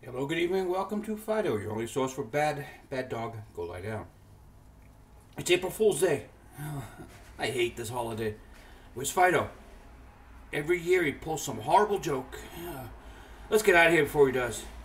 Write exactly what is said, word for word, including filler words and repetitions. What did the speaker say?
Hello, good evening, welcome to Phydeaux, your only source for bad, bad dog, go lie down. It's April Fool's Day. Oh, I hate this holiday. Where's Phydeaux? Every year he pulls some horrible joke. Let's get out of here before he does.